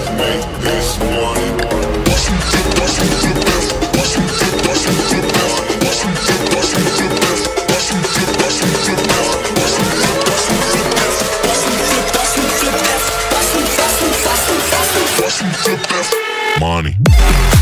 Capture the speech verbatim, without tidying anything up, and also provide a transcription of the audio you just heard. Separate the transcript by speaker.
Speaker 1: make this money. Bust some flip, bust some flip left. Bust some flip, bust some flip left. Bust some flip, bust some flip left. Bust some flip, bust some flip left. Bust some flip, bust some flip left. Bust some flip, bust some flip left. Bust some, bust some, bust some, bust some, bust some flip left. Money.